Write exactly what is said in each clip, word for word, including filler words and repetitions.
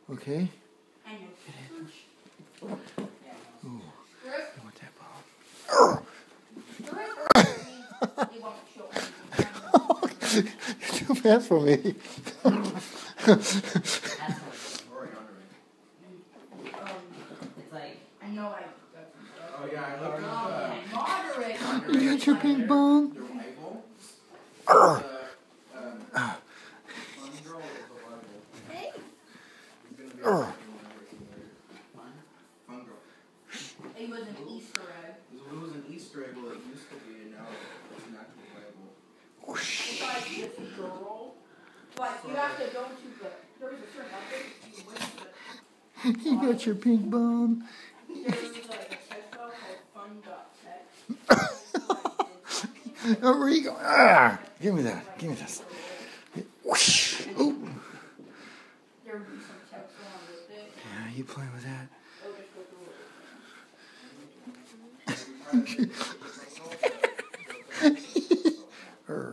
Okay. And your Ooh. I want that ball. You're too fast for me. I know I. Oh yeah, I looked up. Moderate. You got your ping pong? The rival. Uh, Uh, um, uh, Fun Girl is a rival. Hey. It's gonna be a uh. Fun Girl. It was an Easter egg. It was an Easter egg, well, it used to be, and now it's an actual rival. Whoosh. It's like this girl. But you have to go to the. There's a certain update you went to. You got your ping pong. There's like a text file called fun dot text. Oh, where you going? Ah, give me that. Give me this. Whoosh. Oh. There would be some text along with it. Yeah, you playing with that? It'll just go through it. Err.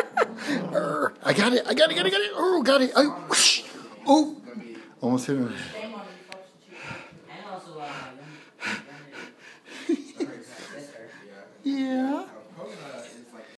I got it, I got it, got it, got it. Oh, got it. Oh, whoosh. Oh, almost hit him.